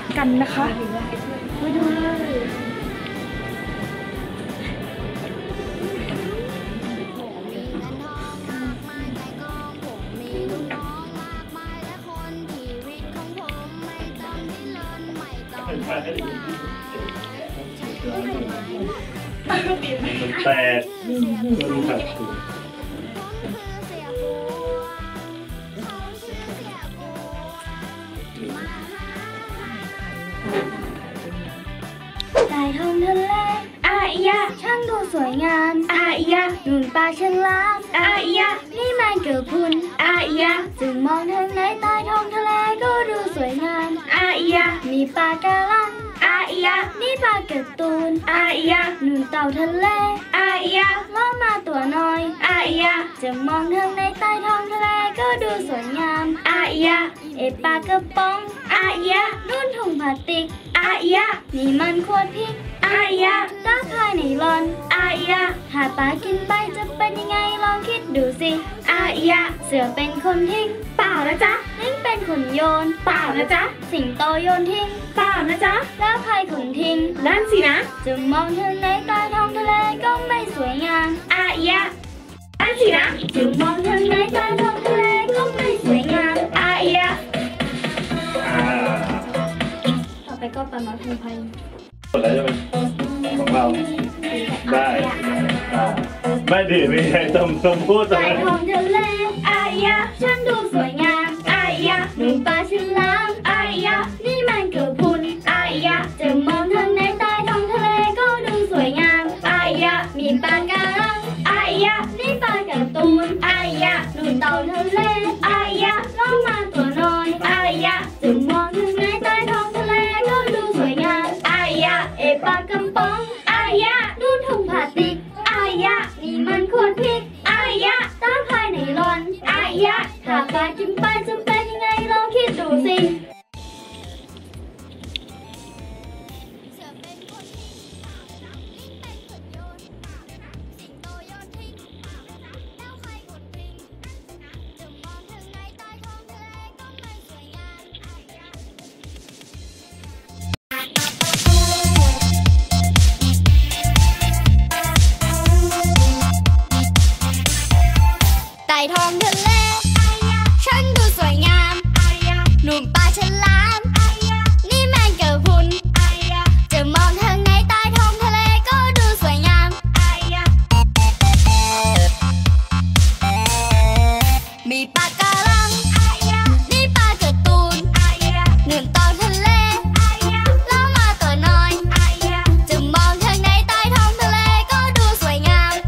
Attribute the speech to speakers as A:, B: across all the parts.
A: กันนะคะมาดูเลย
B: มันแตกมันขัดขืน
C: ใต้ท้องทะเลอาอียะช่างดูสวยงามอาอียะนุ่นปลาฉลามอาอียะนี่มันเกิดพุนอาอียะจึงมองทางไหนใต้ท้องทะเลก็ดูสวยงามอาอียะมีปลาการังอาอียะนี่ปลาเกิดตูนอาอียะนุ่นเต่าทะเลอาอียะล้อมาตัวน้อยอาอียะจะมองทางไหนใต้ท้องทะเลก็ดูสวยงามอาอียะปลากระป๋องอาอียะนุ่นถุงพลาสติกอาอียะนี่มันขวดพริกอาอียะตาคายในรอนอาอียะหาปลากินไปจะเป็นยังไงลองคิดดูสิอาอียะเสือเป็นคนทิ้งเปล่านะจ๊ะลิงเป็นคนโยนเปล่านะจ๊ะสิงโตโยนทิ้งเปล่านะจ๊ะแล้วใครคนทิ้งนั่นสินะจะมองทางไหนใต้ท้องทะเลก็ไม่สวยงามอาอียะนั่นสินะจะมองทางไหนใต้ท้องทะเลก็ไม่สวยงามอาอียะต่อไปก็ปลาหมอทงไพ
B: หมดแล้วใช่ไหมของเราได้ไม่ดีไม่ใช่ต้องพูดตรง
C: ใต้
B: นั้น
C: ท้องทะเลอาอียะฉันดูสวยงามอาอียะหนุ่มปลาฉลามอาอียะนี่มันเกิดพุนอาอียะจะมองทางไหนใต้ท้องทะเลก็ดูสวยงามอาอียะมีปลาการังอาอียะนี่ปลาการ์ตูนอาอียะหนุ่มเต่าทะเลอาอียะล้องมาตัวน้อยอาอียะจะมองทางไหนใต้ท้องทะเลก็ดูสวยงามอาอียะปลากระป๋องอาอียะนุ่นถุงพลาสติกอาอียะนี่มันขวดพริกอาอียะตาภายในร้อนอาอียะถ้าปลากินไปจะเป็นยังไงลองคิดดูสิใต้ท้องทะเลฉันดูสวยงามหนุ่มปลาฉลามนี่แมงเกิดพุนจะมองทางไหนใต้ท้องทะเลก็ดูสวยงามมีปลาการังนี่ปลาเกิดตูนหนุ่มเต่าทะเลแล้วมาตัวน้อยจะมองทางไหนใต้ท้องทะเลก็ดูสวยงาม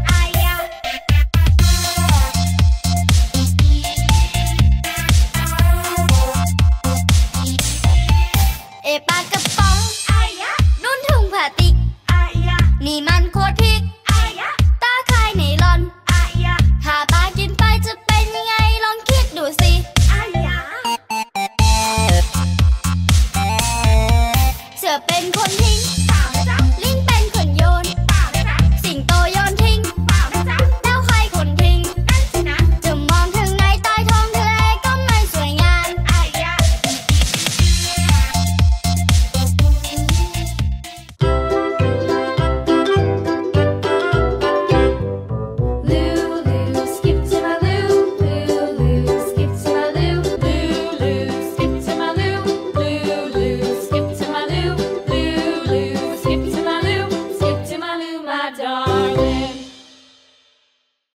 C: ปลากระป๋องนุ่นถุงพลาสติกนี่มันขวดพริกตาคายในรอนถ้าปลากินไปจะเป็นยังไงลองคิดดูสิเสือเป็นคนที่